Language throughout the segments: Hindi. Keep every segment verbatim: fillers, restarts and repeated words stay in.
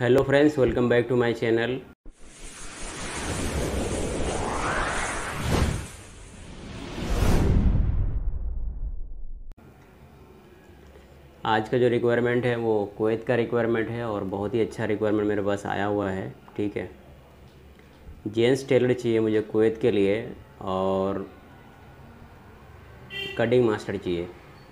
Hello friends, welcome back to my channel. आज का जो रिक्वायरमेंट है वो कुवैत का रिक्वायरमेंट है और बहुत ही अच्छा रिक्वायरमेंट मेरे पास आया हुआ है। ठीक है, जेंट्स टेलर चाहिए मुझे कुवैत के लिए और कटिंग मास्टर चाहिए।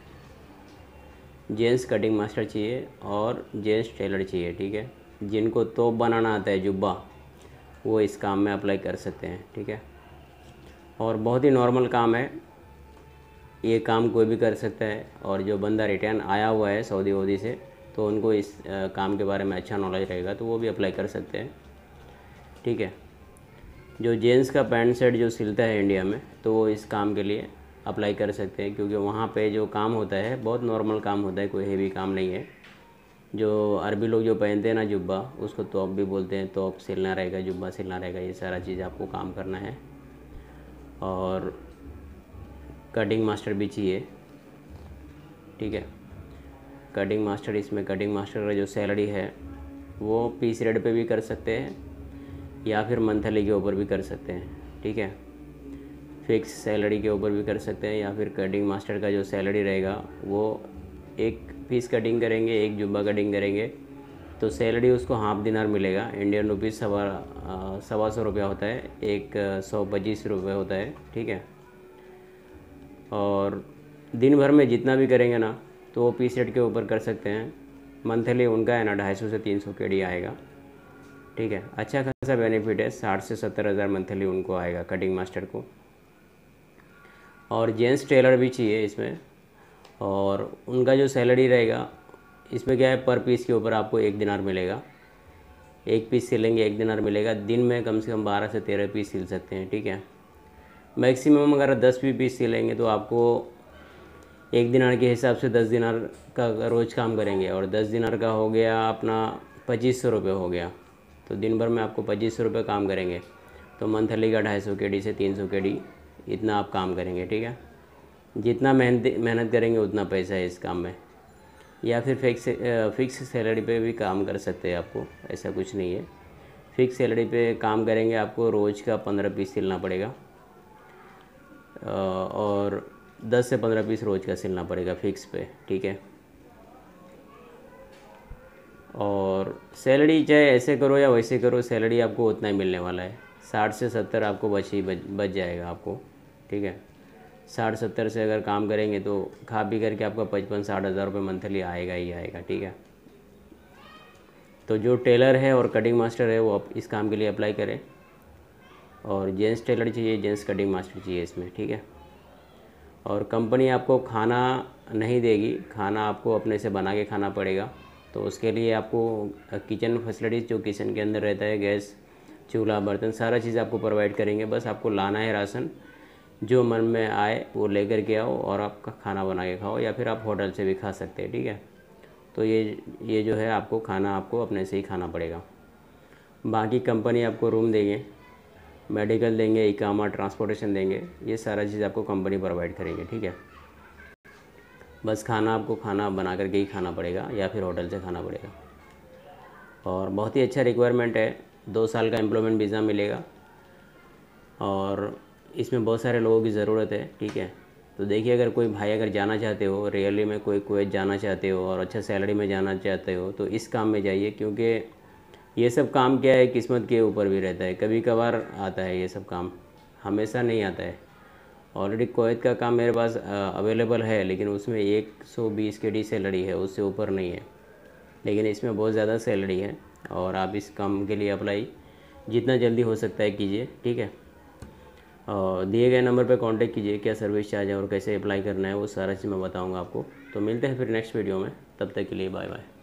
जेंट्स कटिंग मास्टर चाहिए और जेंट्स टेलर चाहिए। ठीक है, जिनको तोप बनाना आता है, जुब्बा, वो इस काम में अप्लाई कर सकते हैं। ठीक है, और बहुत ही नॉर्मल काम है, ये काम कोई भी कर सकता है। और जो बंदा रिटर्न आया हुआ है सऊदी वूदी से, तो उनको इस आ, काम के बारे में अच्छा नॉलेज रहेगा, तो वो भी अप्लाई कर सकते हैं। ठीक है, जो जेंट्स का पैंट शर्ट जो सिलता है इंडिया में, तो वो इस काम के लिए अप्लाई कर सकते हैं, क्योंकि वहाँ पे जो काम होता है बहुत नॉर्मल काम होता है, कोई हेवी काम नहीं है। जो अरबी लोग जो पहनते हैं ना जुब्बा, उसको तोप भी बोलते हैं। तोप सिलना रहेगा, जुब्बा सिलना रहेगा, ये सारा चीज़ आपको काम करना है। और कटिंग मास्टर भी चाहिए। ठीक है, कटिंग मास्टर, इसमें कटिंग मास्टर का जो सैलरी है वो पीस रेट पे भी कर सकते हैं या फिर मंथली के ऊपर भी कर सकते हैं। ठीक है, फिक्स सैलरी के ऊपर भी कर सकते हैं, या फिर कटिंग मास्टर का जो सैलरी रहेगा वो एक पीस कटिंग करेंगे, एक जुब्बा कटिंग करेंगे, तो सैलरी उसको हाफ दिनार मिलेगा। इंडियन रुपीज़ सवा सवा सौ रुपया होता है, एक सौ पच्चीस रुपये होता है। ठीक है, और दिन भर में जितना भी करेंगे ना, तो वो पीस रेट के ऊपर कर सकते हैं। मंथली उनका है ना ढाई सौ से तीन सौ के डी आएगा। ठीक है, अच्छा खासा बेनिफिट है, साठ से सत्तर हज़ार मंथली उनको आएगा कटिंग मास्टर को। और जेंट्स टेलर भी चाहिए इसमें, और उनका जो सैलरी रहेगा, इसमें क्या है, पर पीस के ऊपर आपको एक दिनार मिलेगा। एक पीस सिलेंगे, एक दिनार मिलेगा। दिन में कम से कम बारह से तेरह पीस सिल सकते हैं। ठीक है, मैक्सिमम अगर दस भी पीस सिलेंगे तो आपको एक दिनार के हिसाब से दस दिनार का रोज़ काम करेंगे, और दस दिनार का हो गया अपना पच्चीस सौ रुपये हो गया, तो दिन भर में आपको पच्चीस सौ रुपये काम करेंगे, तो मंथली का ढाई सौ के डी से तीन सौ के डी इतना आप काम करेंगे। ठीक है, जितना मेहनत मेहनत करेंगे उतना पैसा है इस काम में। या फिर फिक्स फिक्स सैलरी पे भी काम कर सकते हैं, आपको ऐसा कुछ नहीं है। फिक्स सैलरी पे काम करेंगे, आपको रोज़ का पंद्रह पीस सिलना पड़ेगा, और दस से पंद्रह पीस रोज़ का सिलना पड़ेगा फिक्स पे। ठीक है, और सैलरी चाहे ऐसे करो या वैसे करो, सैलरी आपको उतना ही मिलने वाला है। साठ से सत्तर आपको बच ही बच बच जाएगा आपको। ठीक है, साठ सत्तर से अगर काम करेंगे तो खा पी करके आपका पचपन साठ हज़ार रुपये मंथली आएगा ही आएगा। ठीक है, तो जो टेलर है और कटिंग मास्टर है वो इस काम के लिए अप्लाई करें। और जेंट्स टेलर चाहिए, जेंट्स कटिंग मास्टर चाहिए इसमें। ठीक है, और कंपनी आपको खाना नहीं देगी, खाना आपको अपने से बना के खाना पड़ेगा। तो उसके लिए आपको किचन फैसिलिटीज़ जो किचन के अंदर रहता है, गैस, चूल्हा, बर्तन, सारा चीज़ आपको प्रोवाइड करेंगे। बस आपको लाना है राशन, जो मन में आए वो लेकर के आओ और आपका खाना बना के खाओ, या फिर आप होटल से भी खा सकते हैं। ठीक है, तो ये ये जो है आपको खाना आपको अपने से ही खाना पड़ेगा। बाकी कंपनी आपको रूम देंगे, मेडिकल देंगे, इकामा, ट्रांसपोर्टेशन देंगे, ये सारा चीज़ आपको कंपनी प्रोवाइड करेंगे। ठीक है, बस खाना आपको खाना बना करके ही खाना पड़ेगा या फिर होटल से खाना पड़ेगा। और बहुत ही अच्छा रिक्वायरमेंट है, दो साल का एम्प्लॉयमेंट वीज़ा मिलेगा, और इसमें बहुत सारे लोगों की ज़रूरत है। ठीक है, तो देखिए, अगर कोई भाई अगर जाना चाहते हो, रियली में कोई कुवैत जाना चाहते हो और अच्छा सैलरी में जाना चाहते हो, तो इस काम में जाइए, क्योंकि ये सब काम क्या है, किस्मत के ऊपर भी रहता है। कभी कभार आता है ये सब काम, हमेशा नहीं आता है। ऑलरेडी कुवैत का काम मेरे पास अवेलेबल है, लेकिन उसमें एक सौ बीस के डी सैलरी है, उससे ऊपर नहीं है। लेकिन इसमें बहुत ज़्यादा सैलरी है, और आप इस काम के लिए अप्लाई जितना जल्दी हो सकता है कीजिए। ठीक है, और दिए गए नंबर पर कांटेक्ट कीजिए, क्या सर्विस चार्ज है और कैसे अप्लाई करना है, वो सारा चीज़ मैं बताऊँगा आपको। तो मिलते हैं फिर नेक्स्ट वीडियो में, तब तक के लिए बाय बाय।